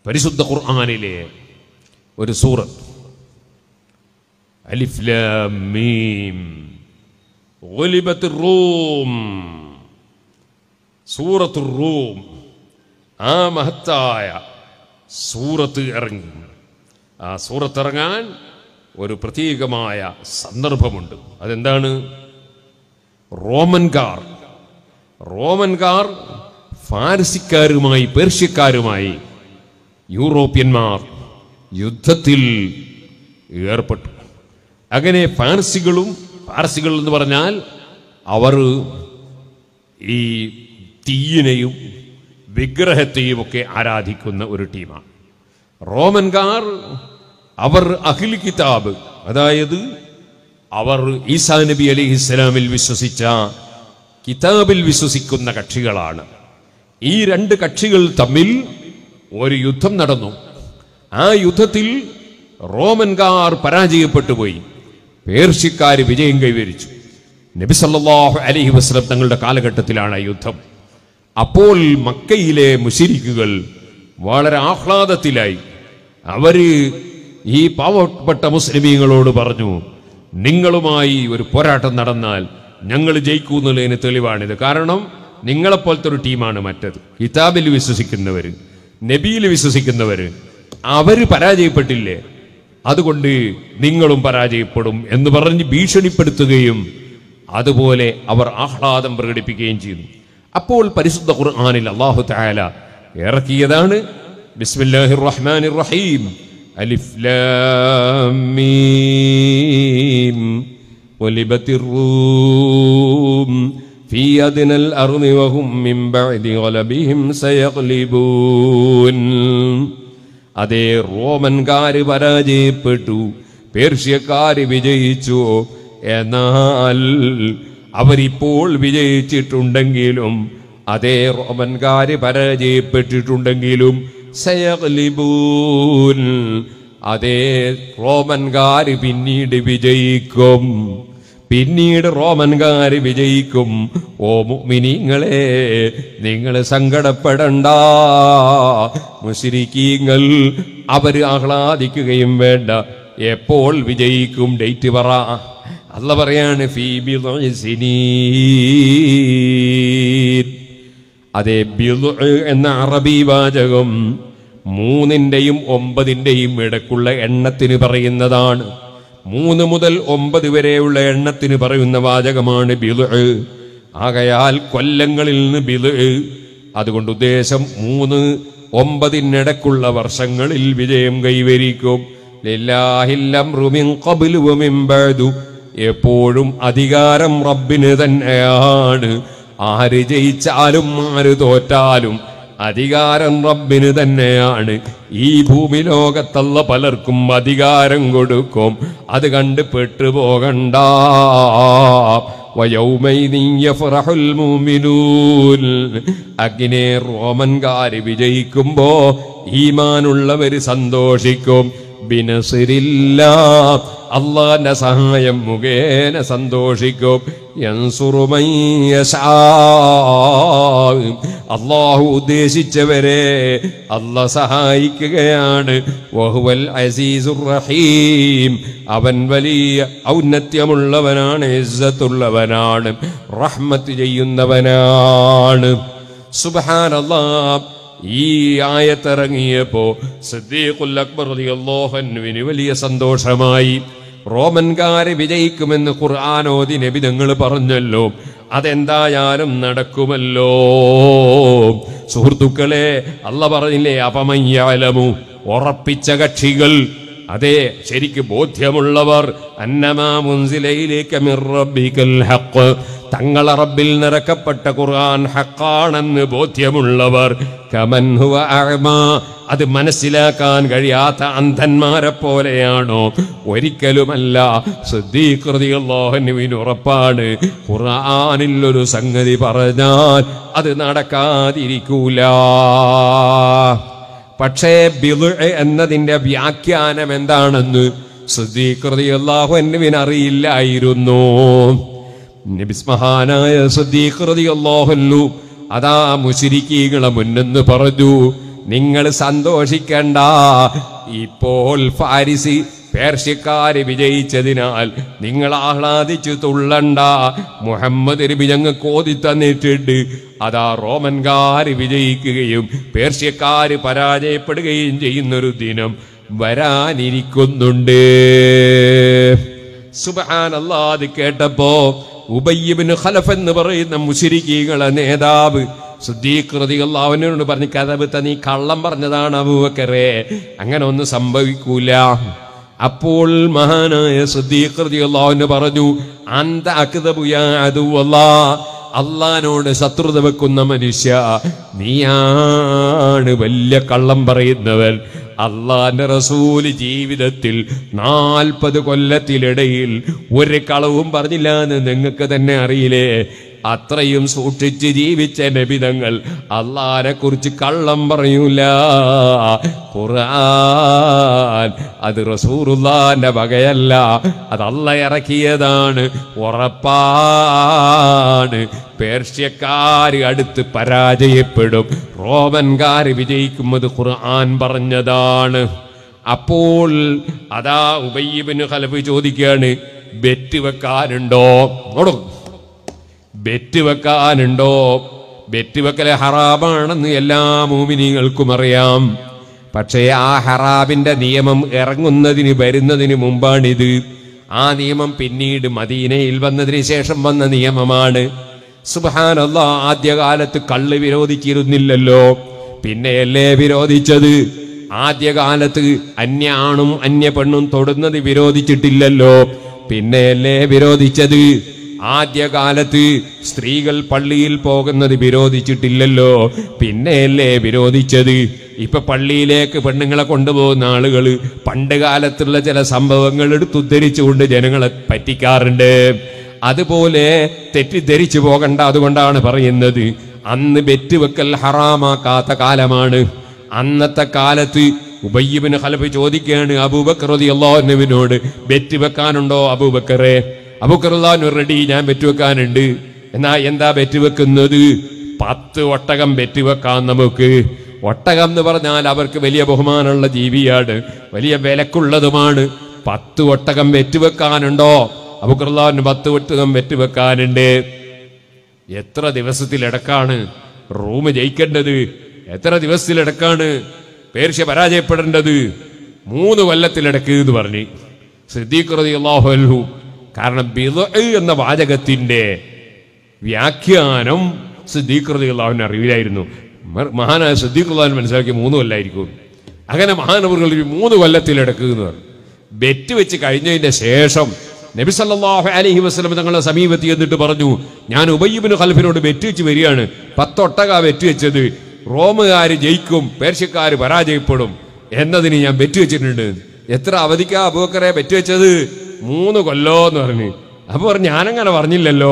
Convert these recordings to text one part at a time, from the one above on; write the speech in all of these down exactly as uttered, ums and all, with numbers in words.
പരിശുദ്ധ ഖുർആനിലെ ഒരു സൂറത്ത് അലിഫ് ലാം മീം ഗുലിബത്തുർ റൂം, സൂറത്തുർ റൂം. ആ മഹത്തായ സൂറത്ത് ഇറങ്ങി. ആ സൂറത്ത് ഇറങ്ങാൻ ഒരു പ്രത്യേകമായ സന്ദർഭമുണ്ട്. അതെന്താണ്? റോമൻകാർ റോമൻകാർ ഫാരസിക്കാരുമായി പേർഷ്യക്കാരുമായി യൂറോപ്യന്മാർ യുദ്ധത്തിൽ ഏർപ്പെട്ടു. അങ്ങനെ ഫാർസികളും ഫാർസികൾ എന്ന് പറഞ്ഞാൽ അവർ ഈ തീയിനെയും വിഗ്രഹത്തെയും ഒക്കെ ആരാധിക്കുന്ന ഒരു ടീമാണ്. റോമൻകാർ അവർ അഹ്ലി കിതാബ്, അതായത് അവർ ഈസാ നബി അലൈഹിസ്സലാമിൽ വിശ്വസിച്ച കിതാബിൽ വിശ്വസിക്കുന്ന കക്ഷികളാണ്. ഈ രണ്ട് കക്ഷികൾ തമ്മിൽ ഒരു യുദ്ധം നടന്നു. ആ യുദ്ധത്തിൽ റോമൻകാർ പരാജയപ്പെട്ടു പോയി, പേർഷ്യക്കാർ വിജയം കൈവരിച്ചു. നബി സല്ലല്ലാഹു അലൈഹി വസല്ലം തങ്ങളുടെ കാലഘട്ടത്തിലാണ് യുദ്ധം. അപ്പോൾ മക്കയിലെ മുശ്രിക്കുകൾ വളരെ ആഹ്ലാദത്തിലായി. അവര് ഈ പാവപ്പെട്ട മുസ്ലിമീങ്ങളോട് പറഞ്ഞു, നിങ്ങളുമായി ഒരു പോരാട്ടം നടന്നാൽ ഞങ്ങൾ ജയിക്കൂന്നുള്ളതിന് തെളിവാണിത്. കാരണം നിങ്ങളെപ്പോലത്തെ ഒരു ടീമാണ് മറ്റത്. കിതാബിൽ വിശ്വസിക്കുന്നവർ, നബിയിൽ വിശ്വസിക്കുന്നവർ, അവര് പരാജയപ്പെട്ടില്ലേ, അതുകൊണ്ട് നിങ്ങളും പരാജയപ്പെടും എന്ന് പറഞ്ഞ് ഭീഷണിപ്പെടുത്തുകയും അതുപോലെ അവർ ആഹ്ലാദം പ്രകടിപ്പിക്കുകയും ചെയ്തു. അപ്പോൾ പരിശുദ്ധ ഖുർആനിൽ അല്ലാഹു തആല ഇറക്കിയതാണ് ബിസ്മില്ലാഹിർ റഹ്മാനിർ റഹീം അലിഫ് ലാം മീം ഗുലിബത്തിർ റൂം ഫീ അദ്നൽ അർളി വഹും മിൻ ബഅദി ഗലബിഹിം സയഗ്ലിബൂൻ. അതേ, റോമൻകാര് പരാജയപ്പെട്ടു, പേർഷ്യക്കാര് വിജയിച്ചു. എന്നാൽ അവരിപ്പോൾ വിജയിച്ചിട്ടുണ്ടെങ്കിലും, അതേ റോമൻകാര് പരാജയപ്പെട്ടിട്ടുണ്ടെങ്കിലും സയഗ്ലിബൂൻ, അതേ റോമൻകാര് പിന്നീട് വിജയിക്കും, പിന്നീട് റോമൻകാര് വിജയിക്കും. ഓ മുഅ്മിനീങ്ങളെ, നിങ്ങൾ സങ്കടപ്പെടണ്ട. മുശ്രിക്കീങ്ങൾ അവര് ആഹ്ലാദിക്കുകയും വേണ്ട. എപ്പോൾ വിജയിക്കും? ഡേറ്റ് പറ. അല്ലാഹു പറയാണ് ഫീ ബിദ്ഇ സിനീൻ. അതേ, ബിദ്ഉ എന്ന അറബി വാചകം മൂന്നിന്റെയും ഒമ്പതിന്റെയും ഇടക്കുള്ള എണ്ണത്തിന് പറയുന്നതാണ്. മൂന്ന് മുതൽ ഒമ്പത് വരെയുള്ള എണ്ണത്തിന് പറയുന്ന വാചകമാണ് ബിദ്ഉ. ആകയാൽ കൊല്ലങ്ങളിൽ നിന്ന് ബിദ്ഉ. അതുകൊണ്ട് ഉദ്ദേശം മൂന്ന് ഒമ്പതിനിടക്കുള്ള വർഷങ്ങളിൽ വിജയം കൈവരിക്കും. ലില്ലാഹിൽ അംറു മിൻ ഖബ്ലു വമിൻ ബഅദു. എപ്പോഴും അധികാരം റബ്ബിന് തന്നെയാണ്. ആര് ജയിച്ചാലും ആര് തോറ്റാലും അധികാരം റബ്ബിന് തന്നെയാണ്. ഈ ഭൂമി ലോകത്തുള്ള പലർക്കും അധികാരം കൊടുക്കും, അത് കണ്ട് പെട്ടുപോകണ്ട. വയൗമൈദിൻ യഫ്റഹുൽ മുഅ്മിനൂൻ. അങ്ങനെ റോമൻകാര് വിജയിക്കുമ്പോ ഈമാനുള്ളവര് സന്തോഷിക്കും. ബിനസ്രില്ലാ, അല്ലാഹുവിന്റെ സഹായം മുഖേന സന്തോഷിക്കും. യൻസുറു മൻ യശാ, അല്ലാഹു ഉദ്ദേശിച്ചവരെ അല്ലാഹു സഹായിക്കുകയാണ്. വഹുവൽ അസീസുർ റഹീം, അവൻ വലിയ ഔന്നത്യമുള്ളവനാണ്, ഇസ്സത്തുള്ളവനാണ്, റഹ്മത്ത് ചെയ്യുന്നവനാണ്. സുബ്ഹാനല്ലാഹ്. ഈ ആയത്തിറങ്ങിയപ്പോ സിദ്ദീഖുൽ അക്ബർ റളിയല്ലാഹു അൻഹുവിന് വലിയ സന്തോഷമായി. റോമൻകാരെ വിജയിക്കുമെന്ന് ഖുർആൻ ഓതി നബി തങ്ങൾ പറഞ്ഞല്ലോ, അതെന്തായാലും നടക്കുമല്ലോ. സുഹൃത്തുക്കളെ, അല്ലാഹു പറഞ്ഞില്ലേ, അഫമൻ യഅലമു, ഉറപ്പിച്ച കക്ഷികൾ, അതെ ശരിക്ക് ബോധ്യമുള്ളവർ, അന്നമാ മുൻസില ഇലൈക മിർ റബ്ബികൽ ഹഖ്, തങ്ങളെ റബ്ബിൽ നിറക്കപ്പെട്ട ഖുർആൻ ഹഖാണെന്ന് ബോധ്യമുള്ളവർ, കമൻ ഹുവ അഅ്മാ, അത് മനസ്സിലാക്കാൻ കഴിയാത്ത അന്ധന്മാരെ പോലെയാണോ? ഒരിക്കലുമല്ല. സിദ്ദീഖ് റളിയല്ലാഹു അൻഹുവിന് ഉറപ്പാണ്, ഖുർആനിൽ ഒരു സംഗതി പറഞ്ഞാൽ അത് നടക്കാതിരിക്കൂല. പക്ഷേ ബിദ്ഉ എന്നതിന്റെ വ്യാഖ്യാനം എന്താണെന്ന് സിദ്ദീഖ് റളിയല്ലാഹു അൻഹുവിന് അറിയില്ലായിരുന്നു. നബി മഹാനായ സിദ്ദീഖ് റളിയല്ലാഹു അൻഹു അതാ മുശ്രിക്കീകളെ മുന്നെന്ന് പറഞ്ഞു, നിങ്ങൾ സന്തോഷിക്കണ്ട. ഇപ്പോൾ ഫാരിസ് പേർഷ്യക്കാര് വിജയിച്ചതിനാൽ നിങ്ങൾ ആഹ്ലാദിച്ചു തുള്ളണ്ട. മുഹമ്മദ് നബി ഞങ്ങൾക്ക് ഓതി തന്നിട്ടുണ്ട്, അതാ റോമൻകാര് വിജയിക്കുകയും പേർഷ്യക്കാര് പരാജയപ്പെടുകയും ചെയ്യുന്നൊരു ദിനം വരാനിരിക്കുന്നുണ്ട്. സുബ്ഹാനല്ലാഹ്. അത് കേട്ടപ്പോ ഉബയ്യ് ഇബ്നു ഖലഫ് എന്ന് പറയുന്ന മുശ്രിക്കീങ്ങളെ നേതാവ് സിദ്ദീഖ് റളിയല്ലാഹു അൻഹുവിനോട് പറഞ്ഞു, കദബത, നീ കള്ളം പറഞ്ഞതാണ് അബൂബക്കറേ, അങ്ങനെ ഒന്നും സംഭവിക്കൂല. അപ്പോൾ മഹാനായ സിദ്ദീഖ് റളിയല്ലാഹു അൻഹു പറഞ്ഞു, അന്ത അക്ദബു യാ അദുവല്ലാഹ്, അള്ളാനോട് ശത്രുത വെക്കുന്ന മനുഷ്യ, നീയാണ് വലിയ കള്ളം പറയുന്നവൻ. അള്ളാന്റെ റസൂല് ജീവിതത്തിൽ നാൽപ്പത് കൊല്ലത്തിനിടയിൽ ഒരു കളവും പറഞ്ഞില്ല എന്ന് നിങ്ങൾക്ക് തന്നെ അറിയില്ലേ? അത്രയും സൂക്ഷിച്ച് ജീവിച്ച നബിതങ്ങൾ അള്ളാനെ കുറിച്ച് കള്ളം പറയൂല. ഖുർആൻ അത് റസൂലുള്ളാന്റെ വകയല്ല, അത് അല്ലാഹ് ഇറക്കിയതാണ്. ഉറപ്പാണ് പേർഷ്യക്കാര് അടുത്ത് പരാജയപ്പെടും, റോമൻകാര് വിജയിക്കുന്നത് ഖുർആൻ പറഞ്ഞതാണ്. അപ്പോൾ അതാ ഉബയ്യ് ഇബ്നു ഖലഫ് ചോദിക്കുകയാണ്, ബെറ്റ് വെക്കാനുണ്ടോ? ബെറ്റ് വെക്കാനുണ്ടോ? ബെറ്റ് വെക്കൽ ഹറാമാണെന്ന് എല്ലാ മുഅ്മിനീങ്ങൾക്കും അറിയാം. പക്ഷേ ആ ഹറാമിന്റെ നിയമം ഇറങ്ങുന്നതിന് വരുന്നതിന് മുമ്പാണിത്. ആ നിയമം പിന്നീട് മദീനയിൽ വന്നതിന് ശേഷം വന്ന നിയമമാണ്. സുബ്ഹാനല്ലാഹ്. ആദ്യകാലത്ത് കള്ള് വിരോധിച്ചിരുന്നില്ലല്ലോ, പിന്നെയല്ലേ വിരോധിച്ചത്? ആദ്യകാലത്ത് അന്യ ആണും അന്യ പെണ്ണും തൊടുന്നത് വിരോധിച്ചിട്ടില്ലല്ലോ, പിന്നെയല്ലേ വിരോധിച്ചത്? ആദ്യകാലത്ത് സ്ത്രീകൾ പള്ളിയിൽ പോകുന്നത് വിരോധിച്ചിട്ടില്ലല്ലോ, പിന്നെയല്ലേ വിരോധിച്ചത്? ഇപ്പൊ പള്ളിയിലേക്ക് പെണ്ണുങ്ങളെ കൊണ്ടുപോകുന്ന ആളുകൾ പണ്ട് കാലത്തുള്ള ചില സംഭവങ്ങൾ എടുത്തുദ്ധരിച്ചുകൊണ്ട് ജനങ്ങളെ പറ്റിക്കാറുണ്ട്. അതുപോലെ തെറ്റിദ്ധരിച്ചു പോകണ്ട. അതുകൊണ്ടാണ് പറയുന്നത്, അന്ന് ബെറ്റ് വെക്കൽ ഹറാമാക്കാത്ത കാലമാണ്. അന്നത്തെ കാലത്ത് ഉബയ്യ് ഇബ്നു ഖലഫ് ചോദിക്കുകയാണ് അബൂബക്കർ റളിയല്ലാഹു അൻഹുവിനോട്, ബെറ്റ് വെക്കാനുണ്ടോ അബൂബക്കറെ? അബൂബക്കർ റളിയല്ലാഹു അൻഹു, റെഡി, ഞാൻ ബെറ്റ് വെക്കാനുണ്ട്. എന്നാ എന്താ ബെറ്റ് വെക്കുന്നത്? പത്ത് ഒട്ടകം ബെറ്റ് വെക്കാൻ നമുക്ക്. ഒട്ടകം എന്ന് പറഞ്ഞാൽ അവർക്ക് വലിയ ബഹുമാനമുള്ള ജീവിയാണ്, വലിയ വിലക്കുള്ളതുമാണ്. പത്ത് ഒട്ടകം ബെറ്റ് വെക്കാനുണ്ടോ? അബൂബക്കർ റളിയല്ലാഹു അൻഹു, പത്ത് ഒട്ടകം ബെറ്റ് വെക്കാനുണ്ട്. എത്ര ദിവസത്തിലിടക്കാണ് റൂം ജയിക്കേണ്ടത്? എത്ര ദിവസത്തിലിടക്കാണ് പേർഷ്യ പരാജയപ്പെടേണ്ടത്? മൂന്ന് കൊല്ലത്തിലിടക്ക് എന്ന് പറഞ്ഞു സിദ്ദീഖ് റളിയല്ലാഹു അൻഹു. കാരണം ബിദ്അ എന്ന വാചകത്തിന്റെ വ്യാഖ്യാനം സിദ്ദീഖ് റളിയല്ലാഹു അൻഹു അറിയില്ലായിരുന്നു. മഹാനായ സിദ്ദീഖ് റളിയല്ലാഹു അൻഹു മനസ്സിലാക്കി മൂന്ന് കൊല്ലായിരിക്കും. അങ്ങനെ മഹാനവറുകൾ മൂന്ന് കൊല്ലത്തിലിടക്ക് എന്ന് പറഞ്ഞു. ബെറ്റ് വെച്ച് കഴിഞ്ഞതിന്റെ ശേഷം നബി സല്ലല്ലാഹു അലൈഹി വസല്ലം തങ്ങളുടെ സമീപത്ത് എന്നിട്ട് പറഞ്ഞു, ഞാൻ ഉബയ്യ് ഇബ്നു ഖലഫിനോട് ബെറ്റ് വെച്ച് വരികയാണ്, പത്തൊട്ടക ബെറ്റ് വെച്ചത്, റോമുകാര് ജയിക്കും, പേർഷ്യക്കാര് പരാജയപ്പെടും എന്നതിന് ഞാൻ ബെറ്റ് വെച്ചിട്ടുണ്ട്. എത്ര അവധിക്കാ അബൂബക്കറെ ബെറ്റ് വെച്ചത്? മൂന്ന് കൊല്ലോ എന്ന് പറഞ്ഞു. അപ്പൊ പറഞ്ഞു, ഞാനങ്ങനെ പറഞ്ഞില്ലല്ലോ,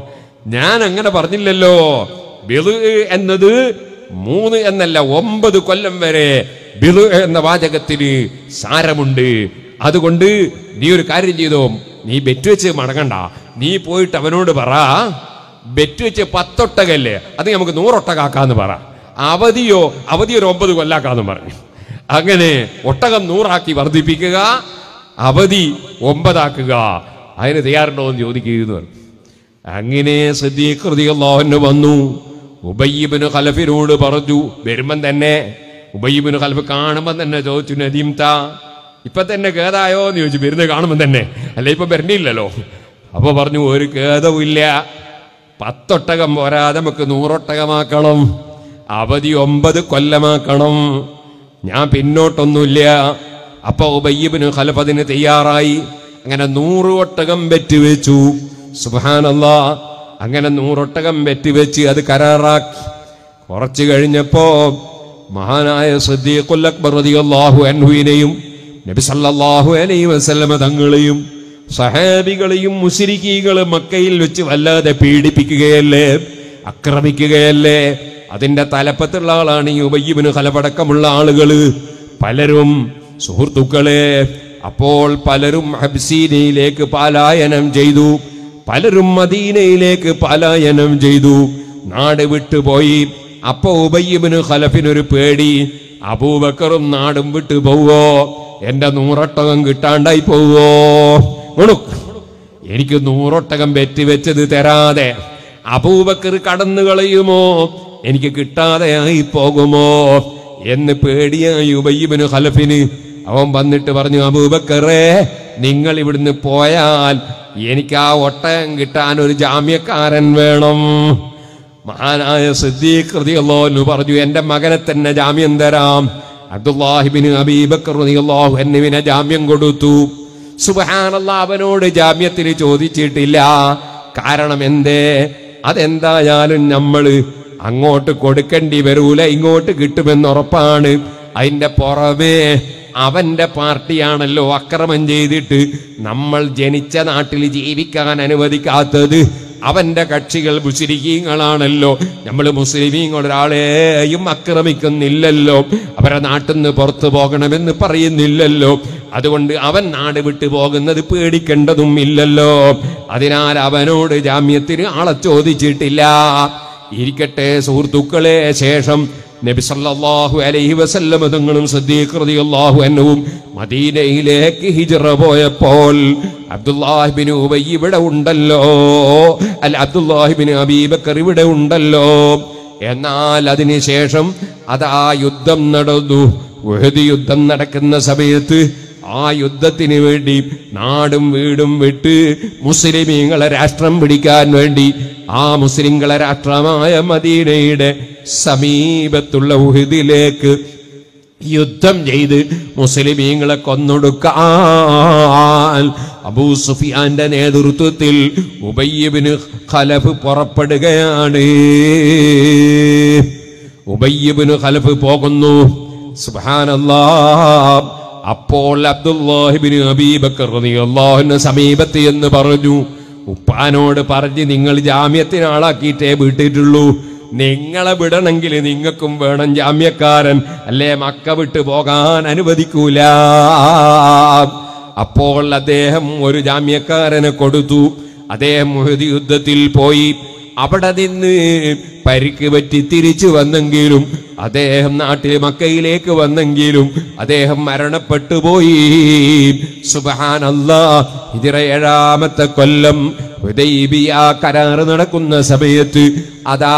ഞാൻ അങ്ങനെ പറഞ്ഞില്ലല്ലോ. ബിദ്അ എന്നത് മൂന്ന് എന്നല്ല ഒമ്പത് കൊല്ലം വരെ ബിദ്അ എന്ന വാചകത്തിന് സാരമുണ്ട്. അതുകൊണ്ട് നീ ഒരു കാര്യം ചെയ്തോ, നീ ബെറ്റ് വെച്ച് മടങ്ങണ്ട, നീ പോയിട്ട് അവനോട് പറ, ബെറ്റ് വെച്ച് പത്തൊട്ടകല്ലേ, അത് നമുക്ക് നൂറൊട്ടകാക്കാന്ന് പറ. അവധിയോ അവധി ഒരു ഒമ്പത് കൊല്ലാക്കാന്ന് പറഞ്ഞു. അങ്ങനെ ഒട്ടകം നൂറാക്കി വർദ്ധിപ്പിക്കുക, അവധി ഒമ്പതാക്കുക. അതിന് തയ്യാറുണ്ടോ എന്ന് ചോദിക്കുന്നു. അങ്ങനെ സിദ്ദീഖ് റളിയല്ലാഹു അൻഹു വന്നു, ഉബയ്യ് ഇബ്നു ഖലഫിനോട് പറഞ്ഞു. വരുമ്പം തന്നെ ഉബയ്യ് ഇബ്നു ഖലഫ് കാണുമ്പം തന്നെ ചോദിച്ചു, നദീംത, ഇപ്പൊ തന്നെ കേതായോ എന്ന് ചോദിച്ചു. വരുന്നത് കാണുമ്പം തന്നെ, അല്ല ഇപ്പൊ വരണില്ലല്ലോ. അപ്പൊ പറഞ്ഞു, ഒരു കേതവുമില്ല, പത്തൊട്ടകം പോരാതെ നമുക്ക് നൂറൊട്ടകമാക്കണം, അവധി ഒമ്പത് കൊല്ലമാക്കണം, ഞാൻ പിന്നോട്ടൊന്നുമില്ല. അപ്പൊ ഉബയ്യ് ഇബ്നു ഖലഫ് അതിന് തയ്യാറായി. അങ്ങനെ നൂറ് ഒട്ടകം ബെറ്റ് വെച്ചു. സുബ്ഹാനല്ലാഹ്. അങ്ങനെ നൂറൊട്ടകം ബെറ്റ് വെച്ച് അത് കരാറാക്കി. കുറച്ചു കഴിഞ്ഞപ്പോ മഹാനായ സിദ്ദീഖുൽ അക്ബർ റളിയല്ലാഹു അൻഹുവിനെയും നബി സല്ലല്ലാഹു അലൈഹി വസല്ലമ തങ്ങളെയും സഹാബികളെയും മുശ്രിക്കീകൾ മക്കയിൽ വെച്ച് വല്ലാതെ പീഡിപ്പിക്കുകയല്ലേ, ആക്രമിക്കുകയല്ലേ. അതിന്റെ തലപ്പത്തുള്ള ആളാണ് ഈ ഉബയ്യ് ഇബ്നു ഖലഫ് അടക്കമുള്ള ആളുകൾ. പലരും സുഹൃത്തുക്കളെ, അപ്പോൾ പലരും ഹബ്സീനയിലേക്ക് പലായനം ചെയ്തു, പലരും മദീനയിലേക്ക് പലായനം ചെയ്തു, നാട് വിട്ടുപോയി. അപ്പൊ ഉബയ്യ് ഇബ്നു ഖലഫിനൊരു പേടി, അബൂബക്കറും നാടും വിട്ടു പോവോ? എന്റെ നൂറൊട്ടകം കിട്ടാണ്ടായി പോവോ? എനിക്ക് നൂറൊട്ടകം വെറ്റിവെച്ചത് തരാതെ അബൂബക്കർ കടന്നു കളയുമോ? എനിക്ക് കിട്ടാതെയായി പോകുമോ എന്ന് പേടിയായി ഉബയ്യ് ഇബ്നു ഖലഫിന്. അവൻ വന്നിട്ട് പറഞ്ഞു, അബൂബക്കറേ, നിങ്ങൾ ഇവിടുന്ന് പോയാൽ എനിക്ക് ആ ഒട്ടകം കിട്ടാൻ ഒരു ജാമ്യക്കാരൻ വേണം. മഹാനായ സിദ്ദീഖ് റളിയല്ലാഹു അൻഹു പറഞ്ഞു, എന്റെ മകനെ തന്നെ ജാമ്യം തരാം. അബ്ദുല്ലാഹി ഇബ്നു അബീ ബക്കർ റളിയല്ലാഹു അൻഹുവിനെ ജാമ്യം കൊടുത്തു. സുബ്ഹാനല്ലാഹ്, അവനോട് ജാമ്യത്തിന് ചോദിച്ചിട്ടില്ല. കാരണം എന്തേ? അതെന്തായാലും നമ്മൾ അങ്ങോട്ട് കൊടുക്കേണ്ടി വരൂല, ഇങ്ങോട്ട് കിട്ടുമെന്ന് ഉറപ്പാണ്. അതിന്റെ പുറമേ അവന്റെ പാർട്ടിയാണല്ലോ അക്രമം ചെയ്തിട്ട് നമ്മൾ ജനിച്ച നാട്ടിൽ ജീവിക്കാൻ അനുവദിക്കാത്തത്. അവന്റെ കക്ഷികൾ മുസ്ലിമീങ്ങളാണല്ലോ. നമ്മൾ മുസ്ലിമീങ്ങൾ ഒരാളെയും ആക്രമിക്കുന്നില്ലല്ലോ, അവരെ നാട്ടിൽ നിന്ന് പുറത്തു പോകണമെന്ന് പറയുന്നില്ലല്ലോ. അതുകൊണ്ട് അവൻ നാട് വിട്ടു പോകുന്നത് പേടിക്കേണ്ടതും ഇല്ലല്ലോ. അതിനാൽ അവനോട് ജാമ്യത്തിന് ആളെ ചോദിച്ചിട്ടില്ല. ഇരിക്കട്ടെ സുഹൃത്തുക്കളെ, ശേഷം നബി സല്ലല്ലാഹു അലൈഹി വസല്ലം തങ്ങളും സിദ്ദീഖ് റളിയല്ലാഹു അൻഹുവും മദീനയിലേക്ക് ഹിജ്റ പോയപ്പോൾ അബ്ദുല്ലാഹി ഇബ്നു ഉബയ്യ് ഇവിടെ ഉണ്ടല്ലോ, അല്ല അബ്ദുല്ലാഹി ഇബ്നു അബീ ബക്കർ ഇവിടെ ഉണ്ടല്ലോ. എന്നാൽ അതിനുശേഷം അതാ യുദ്ധം നടന്നു. ഉഹദ് യുദ്ധം നടക്കുന്ന സമയത്ത് ആ യുദ്ധത്തിന് വേണ്ടി നാടും വീടും വിട്ട് മുസ്ലിമീങ്ങളെ രാഷ്ട്രം പിടിക്കാൻ വേണ്ടി ആ മുസ്ലിങ്ങളെ രാഷ്ട്രമായ മദീനയുടെ സമീപത്തുള്ള ഉഹദിലേക്ക് യുദ്ധം ചെയ്ത് മുസ്ലിമീങ്ങളെ കൊന്നൊടുക്കാൻ അബൂ സുഫിയാന്റെ നേതൃത്വത്തിൽ ഉബയ്യ് ഇബ്നു ഖലഫ് പുറപ്പെടുകയാണ്. ഉബയ്യ് ഇബ്നു ഖലഫ് പോകുന്നു. സുബ്ഹാനല്ലാഹ്. അപ്പോൾ അബ്ദുല്ലാഹി ഇബ്നു അബീ ബക്കർ റളിയല്ലാഹു അൻഹു സമീപത്ത് എന്ന് പറഞ്ഞു, ഉപ്പാനോട് പറഞ്ഞ് നിങ്ങൾ ജാമ്യത്തിന് ആളാക്കിയിട്ടേ വിട്ടിട്ടുള്ളൂ. നിങ്ങളെ വിടണമെങ്കിൽ നിങ്ങൾക്കും വേണം ജാമ്യക്കാരൻ, അല്ലേ മക്ക വിട്ടു പോകാൻ അനുവദിക്കൂല. അപ്പോൾ അദ്ദേഹം ഒരു ജാമ്യക്കാരനെ കൊടുത്തു. അദ്ദേഹം ഉഹദ് യുദ്ധത്തിൽ പോയി അവിടെ നിന്ന് പരിക്ക് പറ്റി തിരിച്ചു വന്നെങ്കിലും അദ്ദേഹം നാട്ടിൽ മക്കയിലേക്ക് വന്നെങ്കിലും അദ്ദേഹം മരണപ്പെട്ടു പോയി. സുബ്ഹാനല്ലാഹ്. ഹിജ്റ ഏഴാമത്തെ കൊല്ലം ഹുദൈബിയ കരാർ നടക്കുന്ന സമയത്ത് അതാ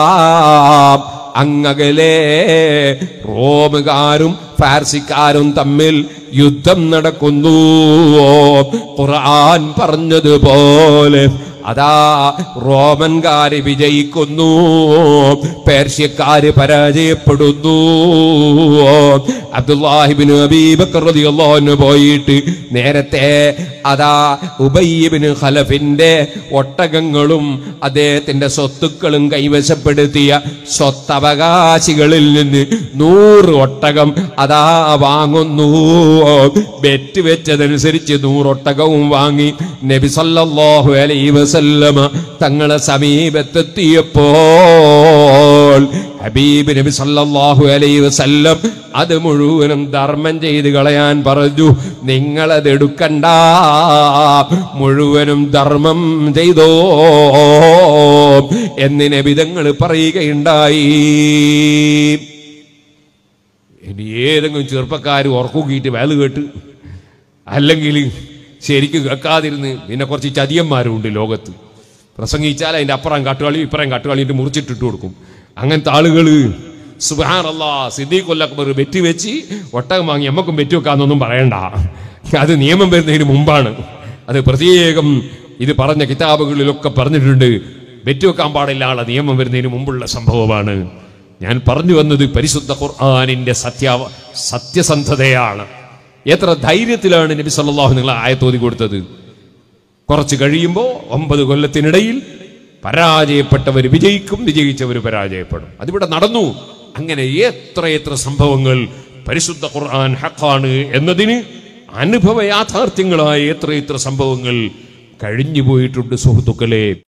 അങ്ങകലെ റോമുകാരും ഫാർസിക്കാരും തമ്മിൽ യുദ്ധം നടക്കുന്നു. ഖുർആൻ പറഞ്ഞതുപോലെ അതാ റോമൻകാര് വിജയിക്കുന്നു, പേർഷ്യക്കാര് പരാജയപ്പെടുന്നു. അബ്ദുല്ലാഹി ഇബ്നു അബീ ബക്കർ റളിയല്ലാഹു അൻഹു പോയിട്ട് നേരത്തെ അതാ ഉബയ്യ് ഇബ്നു ഖലഫിന്റെ ഒട്ടകങ്ങളും അദ്ദേഹത്തിന്റെ സ്വത്തുക്കളും കൈവശപ്പെടുത്തിയ സ്വത്തവകാശികളിൽ നിന്ന് നൂറ് ഒട്ടകം അതാ വാങ്ങുന്നു. ബെറ്റ് വെച്ചതനുസരിച്ച് നൂറൊട്ടകവും വാങ്ങി നബി സല്ലല്ലാഹു അലൈഹി വസല്ലമ തങ്ങളെ സമീപത്തെത്തിയപ്പോൾ ഹബീബ് നബി സല്ലല്ലാഹു അലൈഹി വസല്ലം അത് മുഴുവനും ധർമ്മം ചെയ്ത് കളയാൻ പറഞ്ഞു. നിങ്ങളത് എടുക്കണ്ട, മുഴുവനും ധർമ്മം ചെയ്തോ എന്ന് നബി തങ്ങൾ പറയുകയുണ്ടായി. ഇനി ഏതെങ്കിലും ചെറുപ്പക്കാർ ഉറക്കൂക്കിയിട്ട് വേല കേട്ട് അല്ലെങ്കിൽ ശരിക്കും കേൾക്കാതിരുന്ന് പിന്നെ കുറച്ച് ചതിയന്മാരുണ്ട് ലോകത്ത്. പ്രസംഗിച്ചാൽ അതിൻ്റെ അപ്പുറം കാട്ടുകളി ഇപ്പുറം കാട്ടുകളിട്ട് മുറിച്ചിട്ടിട്ട് കൊടുക്കും. അങ്ങനത്തെ ആളുകൾ സുബ്ഹാനല്ലാഹ്. സിദ്ദീഖുൽ അക്ബർ ബെറ്റ് വെച്ച് ഒട്ടകം വാങ്ങി എമ്മക്കും ബെറ്റ് വെക്കാന്നൊന്നും പറയണ്ട. അത് നിയമം വരുന്നതിന് മുമ്പാണ്. അത് പ്രത്യേകം ഇത് പറഞ്ഞ കിതാബുകളിലൊക്കെ പറഞ്ഞിട്ടുണ്ട്. ബെറ്റ് വെക്കാൻ പാടില്ല നിയമം വരുന്നതിന് മുമ്പുള്ള സംഭവമാണ്. ഞാൻ പറഞ്ഞു വന്നത് പരിശുദ്ധ ഖുർആനിന്റെ സത്യ സത്യസന്ധതയാണ്. എത്ര ധൈര്യത്തിലാണ് നബി സല്ലല്ലാഹു അലൈഹി വസല്ലം ആയത്ത് ഓതി കൊടുത്തത്. കുറച്ച് കഴിയുമ്പോൾ ഒമ്പത് കൊല്ലത്തിനിടയിൽ പരാജയപ്പെട്ടവർ വിജയിക്കും, വിജയിച്ചവർ പരാജയപ്പെടും. അതിവിടെ നടന്നു. അങ്ങനെ എത്ര എത്ര സംഭവങ്ങൾ പരിശുദ്ധ ഖുർആൻ ഹഖാണ് എന്നതിന് അനുഭവ യാഥാർത്ഥ്യങ്ങളായ എത്ര എത്ര സംഭവങ്ങൾ കഴിഞ്ഞു പോയിട്ടുണ്ട് സുഹൃത്തുക്കളെ.